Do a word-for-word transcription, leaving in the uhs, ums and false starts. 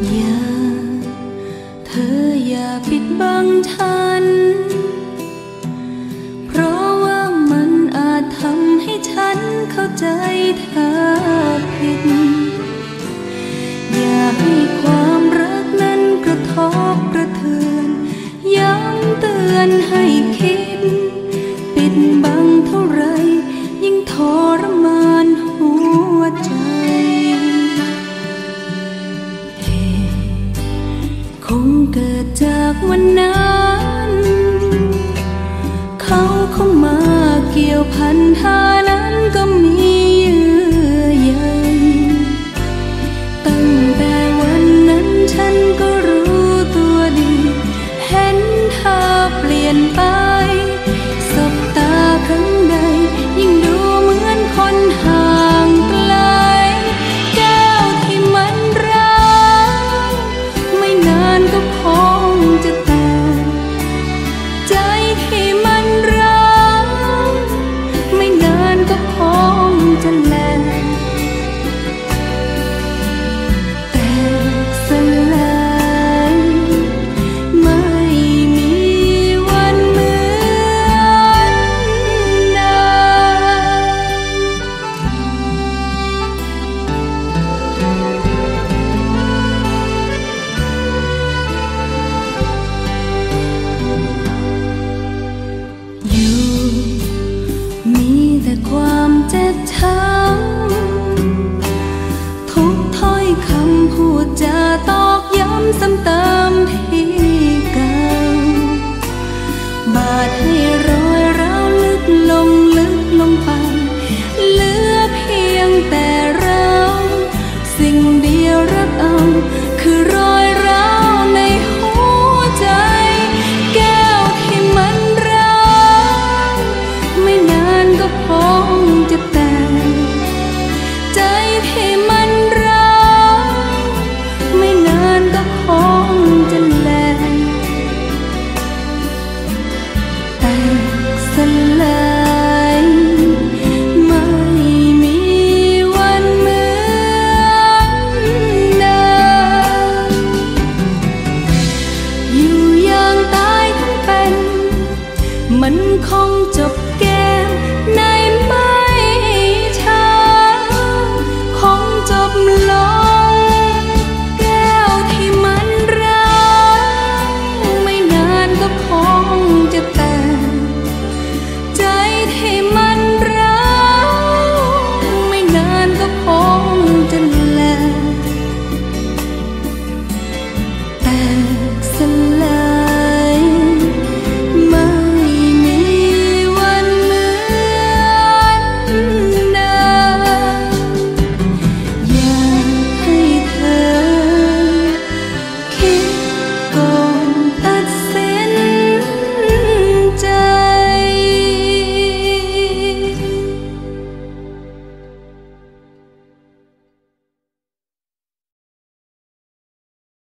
อย่าเธออย่าปิดบังฉันเพราะว่ามันอาจทำให้ฉันเข้าใจเธอผิดอย่าให้ความรักนั้นกระทบกระเทือนย้ำเตือนให้คิดปิดบังเท่าไรยิ่งทรมานหัวใจเหตุคงเกิดจากวันนั้นเขาเข้ามาเกี่ยวพันท่านั้นก็มีเยื่อใยตั้งแต่วันนั้นฉันก็รู้ตัวดีเห็นเธอเปลี่ยนไปสบตาครั้งใดยิ่งดูเหมือนคนห่างไกลแก้วที่มันรักไม่นานก็คงจะแตกใจที่มันรักไม่นานก็คงจะแหลกแตกสลายไม่มีวันเหมือนเดิมอยู่มีแต่ความเจ็บช้ำทุกถ้อยคำพูดจาตอกย้ำซ้ำ